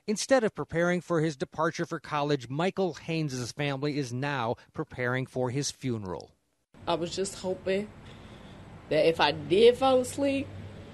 Instead of preparing for his departure for college, Michael Haynes' family is now preparing for his funeral. I was just hoping that if I did fall asleep,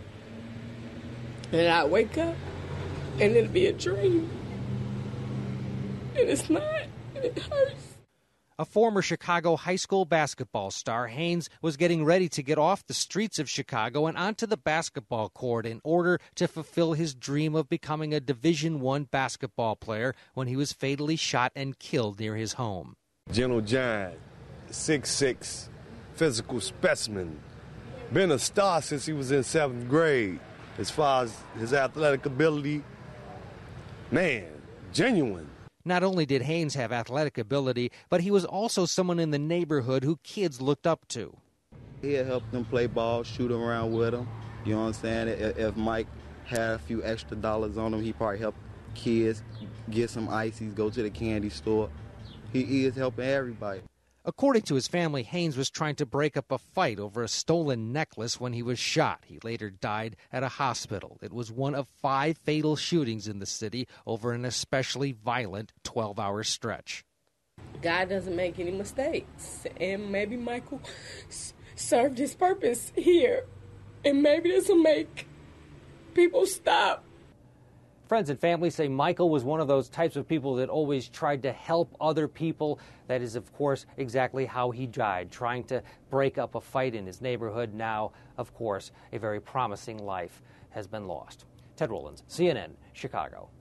and I'd wake up, and it'd be a dream. And it's not, and it hurts. A former Chicago high school basketball star, Haynes was getting ready to get off the streets of Chicago and onto the basketball court in order to fulfill his dream of becoming a Division I basketball player when he was fatally shot and killed near his home. Gentle giant, 6'6", physical specimen. Been a star since he was in 7th grade. As far as his athletic ability, man, genuine. Not only did Haynes have athletic ability, but he was also someone in the neighborhood who kids looked up to. He'd help them play ball, shoot them around with them. You know what I'm saying? If Mike had a few extra dollars on him, he probably help kids get some ices, go to the candy store. He is helping everybody. According to his family, Haynes was trying to break up a fight over a stolen necklace when he was shot. He later died at a hospital. It was one of 5 fatal shootings in the city over an especially violent 12-hour stretch. God doesn't make any mistakes, and maybe Michael served his purpose here, and maybe this will make people stop. Friends and family say Michael was one of those types of people that always tried to help other people. That is, of course, exactly how he died, trying to break up a fight in his neighborhood. Now, of course, a very promising life has been lost. Ted Rollins, CNN, Chicago.